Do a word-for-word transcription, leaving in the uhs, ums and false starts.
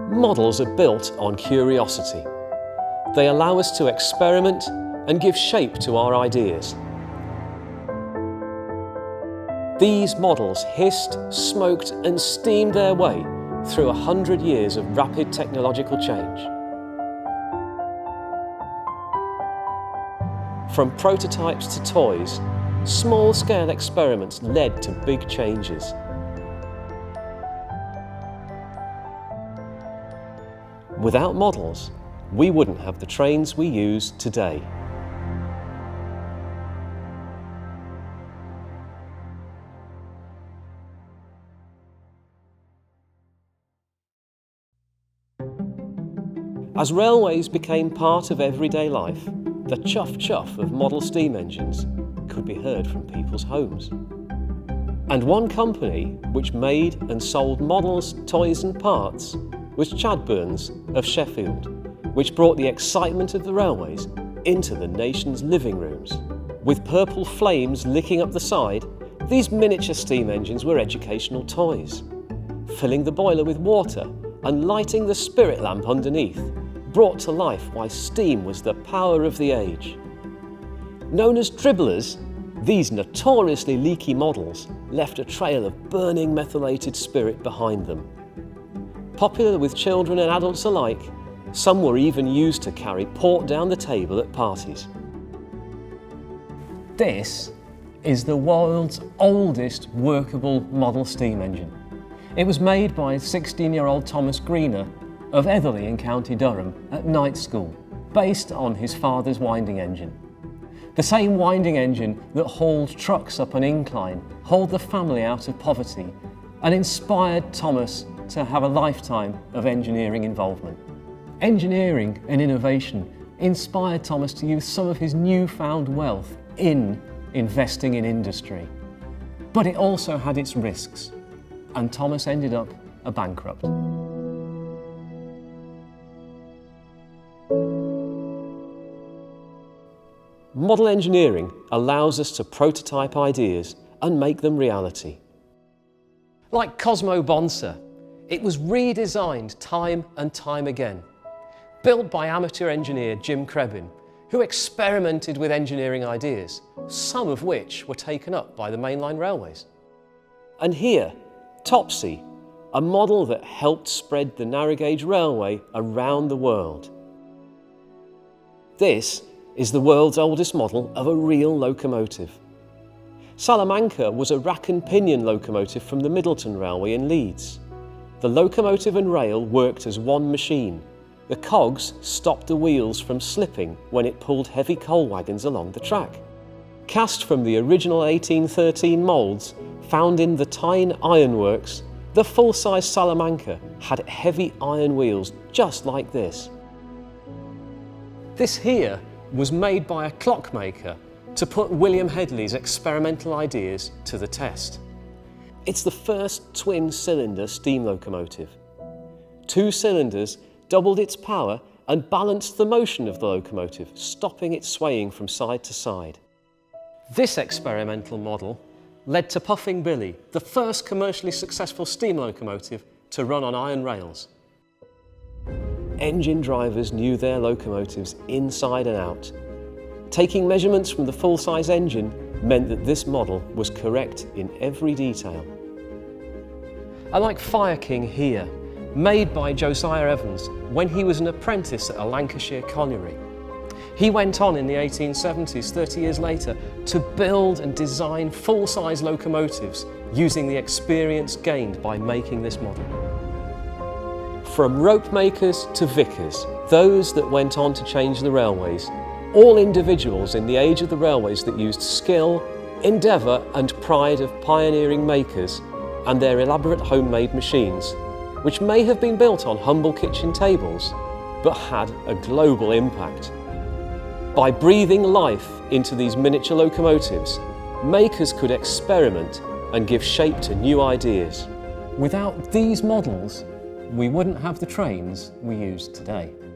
Models are built on curiosity. They allow us to experiment and give shape to our ideas. These models hissed, smoked and steamed their way through a hundred years of rapid technological change. From prototypes to toys, small-scale experiments led to big changes. Without models, we wouldn't have the trains we use today. As railways became part of everyday life, the chuff-chuff of model steam engines could be heard from people's homes. And one company which made and sold models, toys and parts was Chadbourn's of Sheffield, which brought the excitement of the railways into the nation's living rooms. With purple flames licking up the side, these miniature steam engines were educational toys. Filling the boiler with water and lighting the spirit lamp underneath brought to life why steam was the power of the age. Known as Dribblers, these notoriously leaky models left a trail of burning methylated spirit behind them. Popular with children and adults alike, some were even used to carry port down the table at parties. This is the world's oldest workable model steam engine. It was made by sixteen-year-old Thomas Greener of Etherley in County Durham at night school, based on his father's winding engine. The same winding engine that hauled trucks up an incline, hauled the family out of poverty, and inspired Thomas to have a lifetime of engineering involvement. Engineering and innovation inspired Thomas to use some of his newfound wealth in investing in industry. But it also had its risks, and Thomas ended up a bankrupt. Model engineering allows us to prototype ideas and make them reality. Like Cosmo Bonsar, it was redesigned time and time again. Built by amateur engineer Jim Krebin, who experimented with engineering ideas, some of which were taken up by the mainline railways. And here, Topsy, a model that helped spread the narrow gauge railway around the world. This is the world's oldest model of a real locomotive. Salamanca was a rack and pinion locomotive from the Middleton Railway in Leeds. The locomotive and rail worked as one machine. The cogs stopped the wheels from slipping when it pulled heavy coal wagons along the track. Cast from the original eighteen thirteen moulds found in the Tyne Ironworks, the full-size Salamanca had heavy iron wheels just like this. This here was made by a clockmaker to put William Hedley's experimental ideas to the test. It's the first twin-cylinder steam locomotive. Two cylinders doubled its power and balanced the motion of the locomotive, stopping it swaying from side to side. This experimental model led to Puffing Billy, the first commercially successful steam locomotive to run on iron rails. Engine drivers knew their locomotives inside and out. Taking measurements from the full-size engine meant that this model was correct in every detail. I like Fire King here, made by Josiah Evans when he was an apprentice at a Lancashire colliery. He went on in the eighteen seventies, thirty years later, to build and design full-size locomotives using the experience gained by making this model. From rope makers to vicars, those that went on to change the railways, all individuals in the age of the railways that used skill, endeavour and pride of pioneering makers and their elaborate homemade machines, which may have been built on humble kitchen tables, but had a global impact. By breathing life into these miniature locomotives, makers could experiment and give shape to new ideas. Without these models, we wouldn't have the trains we use today.